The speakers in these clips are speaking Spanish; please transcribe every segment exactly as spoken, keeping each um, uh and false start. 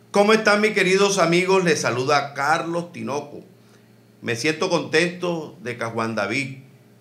¿Cómo están mis queridos amigos? Les saluda Carlos Tinoco. Me siento contento de que Juan David,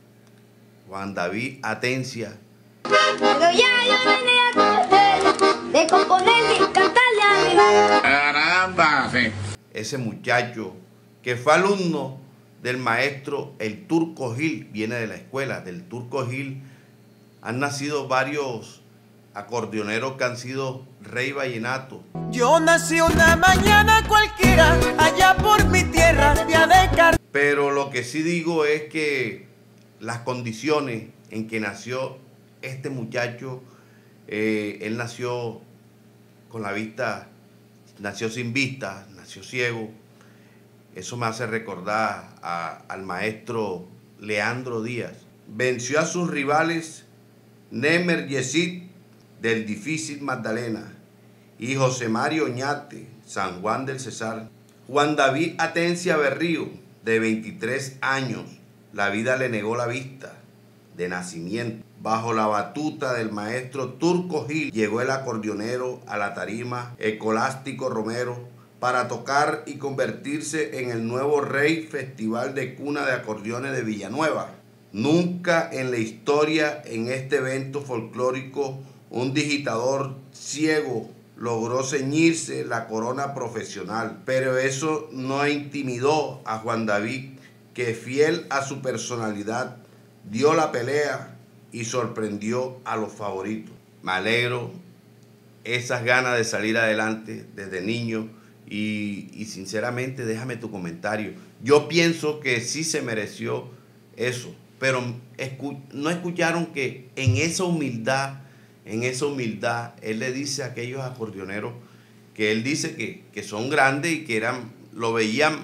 Juan David Atencia, pero ya yo vine a conocer, de componer y cantarle a mi madre. Caramba, sí. ese muchacho que fue alumno del maestro El Turco Gil, viene de la escuela del Turco Gil. Han nacido varios acordeoneros que han sido rey vallenato. Yo nací una mañana cualquiera, allá por mi tierra, día de car... Pero lo que sí digo es que las condiciones en que nació este muchacho, eh, él nació con la vista, nació sin vista, nació ciego. Eso me hace recordar a, al maestro Leandro Díaz. Venció a sus rivales Nemer Yesid del difícil Magdalena y José Mario Oñate, San Juan del Cesar. Juan David Atencia Berrío, de veintitrés años, la vida le negó la vista de nacimiento. Bajo la batuta del maestro Turco Gil llegó el acordeonero a la tarima Escolástico Romero para tocar y convertirse en el nuevo rey festival de cuna de acordeones de Villanueva. Nunca en la historia en este evento folclórico un digitador ciego logró ceñirse la corona profesional, pero eso no intimidó a Juan David, que fiel a su personalidad dio la pelea y sorprendió a los favoritos. Me alegro esas ganas de salir adelante desde niño y, y sinceramente déjame tu comentario. Yo pienso que sí se mereció eso, pero escu no escucharon que en esa humildad, en esa humildad, él le dice a aquellos acordeoneros que él dice que, que son grandes y que eran, lo veían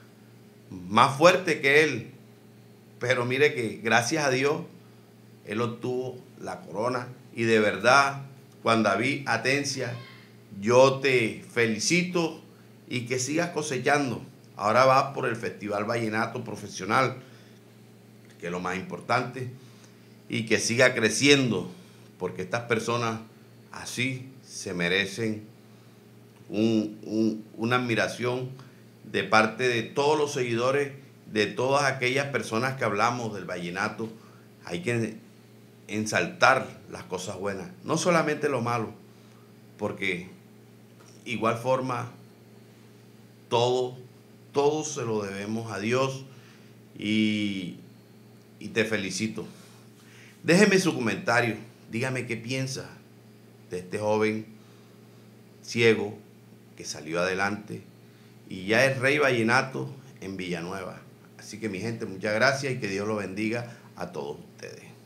más fuerte que él. Pero mire que gracias a Dios, él obtuvo la corona. Y de verdad, Juan David Atencia, yo te felicito y que sigas cosechando. Ahora vas por el Festival Vallenato Profesional, que es lo más importante, y que siga creciendo, porque estas personas así se merecen un, un, una admiración de parte de todos los seguidores, de todas aquellas personas que hablamos del vallenato. Hay que ensaltar las cosas buenas, no solamente lo malo, porque igual forma todo, todo se lo debemos a Dios y, y te felicito. Déjeme su comentario, dígame qué piensa de este joven ciego que salió adelante y ya es rey vallenato en Villanueva. Así que mi gente, muchas gracias y que Dios lo bendiga a todos ustedes.